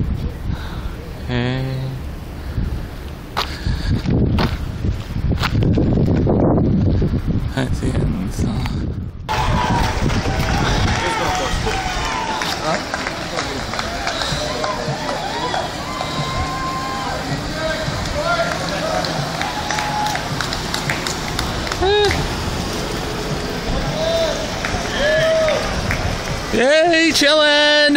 Hey. That's the end. So. Yay, chillin!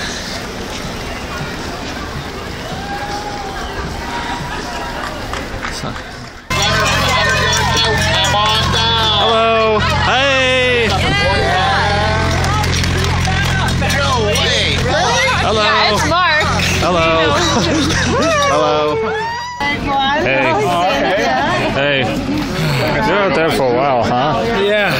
Hello. Hey. No way. Hello. Yeah, it's Mark. Hello. Hello. Hey. Hey. You're out there for a while, huh? Yeah.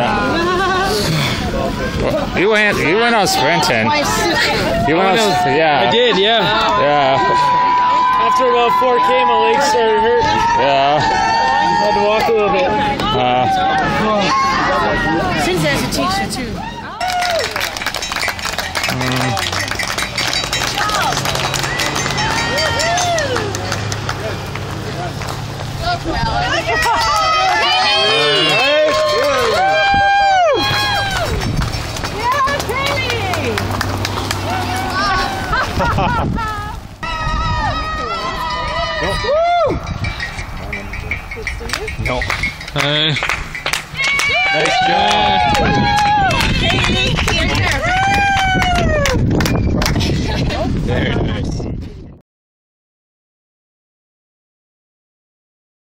You went out sprinting. You went out, yeah. I did, yeah. Yeah. After about 4K, my legs started hurting. Yeah. Had to walk a little bit. Since as a teacher too. No. Hey. Nice job. There.